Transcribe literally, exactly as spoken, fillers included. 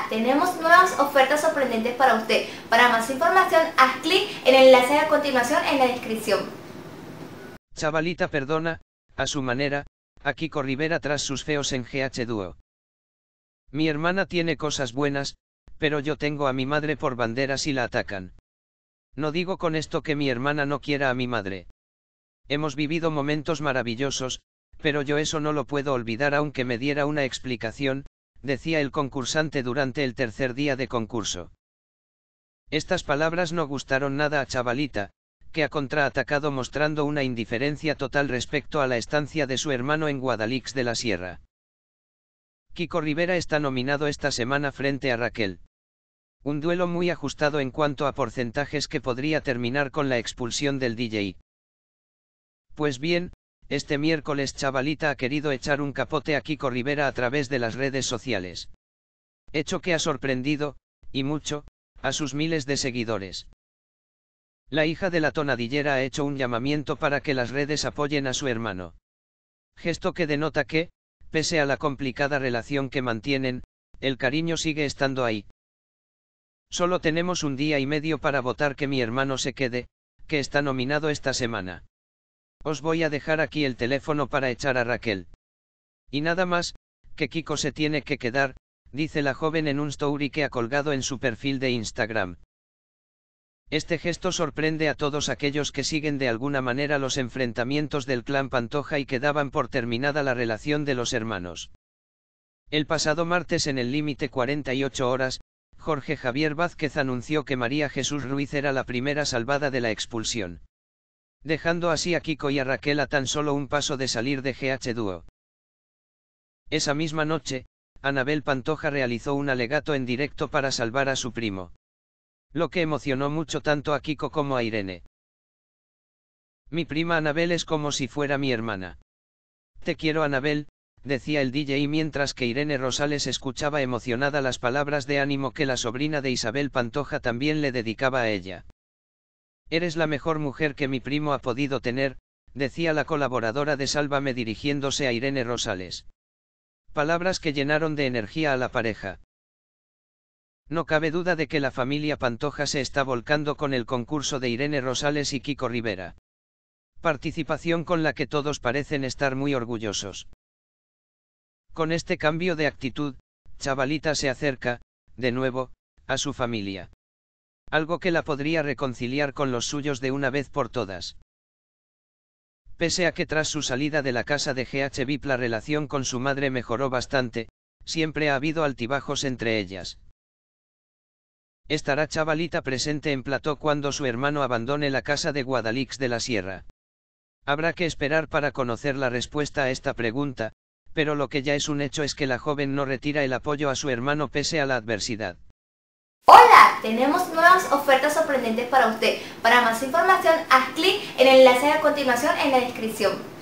Hola, tenemos nuevas ofertas sorprendentes para usted. Para más información, haz clic en el enlace a continuación en la descripción. Chavalita perdona, a su manera, a Kiko Rivera tras sus feos en G H Duo. Mi hermana tiene cosas buenas, pero yo tengo a mi madre por banderas y la atacan. No digo con esto que mi hermana no quiera a mi madre. Hemos vivido momentos maravillosos, pero yo eso no lo puedo olvidar aunque me diera una explicación, decía el concursante durante el tercer día de concurso. Estas palabras no gustaron nada a Chavalita, que ha contraatacado mostrando una indiferencia total respecto a la estancia de su hermano en Guadalix de la Sierra. Kiko Rivera está nominado esta semana frente a Raquel. Un duelo muy ajustado en cuanto a porcentajes que podría terminar con la expulsión del D J. Pues bien, este miércoles Chavalita ha querido echar un capote a Kiko Rivera a través de las redes sociales. Hecho que ha sorprendido, y mucho, a sus miles de seguidores. La hija de la tonadillera ha hecho un llamamiento para que las redes apoyen a su hermano. Gesto que denota que, pese a la complicada relación que mantienen, el cariño sigue estando ahí. Solo tenemos un día y medio para votar que mi hermano se quede, que está nominado esta semana. Os voy a dejar aquí el teléfono para echar a Raquel. Y nada más, que Kiko se tiene que quedar, dice la joven en un story que ha colgado en su perfil de Instagram. Este gesto sorprende a todos aquellos que siguen de alguna manera los enfrentamientos del clan Pantoja y que daban por terminada la relación de los hermanos. El pasado martes en el límite cuarenta y ocho horas, Jorge Javier Vázquez anunció que María Jesús Ruiz era la primera salvada de la expulsión, dejando así a Kiko y a Raquel a tan solo un paso de salir de G H Duo. Esa misma noche, Anabel Pantoja realizó un alegato en directo para salvar a su primo, lo que emocionó mucho tanto a Kiko como a Irene. Mi prima Anabel es como si fuera mi hermana. Te quiero, Anabel, decía el D J mientras que Irene Rosales escuchaba emocionada las palabras de ánimo que la sobrina de Isabel Pantoja también le dedicaba a ella. Eres la mejor mujer que mi primo ha podido tener, decía la colaboradora de Sálvame dirigiéndose a Irene Rosales. Palabras que llenaron de energía a la pareja. No cabe duda de que la familia Pantoja se está volcando con el concurso de Irene Rosales y Kiko Rivera. Participación con la que todos parecen estar muy orgullosos. Con este cambio de actitud, Chavalita se acerca, de nuevo, a su familia. Algo que la podría reconciliar con los suyos de una vez por todas. Pese a que tras su salida de la casa de G H V I P la relación con su madre mejoró bastante, siempre ha habido altibajos entre ellas. ¿Estará Chavalita presente en plató cuando su hermano abandone la casa de Guadalix de la Sierra? Habrá que esperar para conocer la respuesta a esta pregunta, pero lo que ya es un hecho es que la joven no retira el apoyo a su hermano pese a la adversidad. Hola, tenemos nuevas ofertas sorprendentes para usted. Para más información, haz clic en el enlace a continuación en la descripción.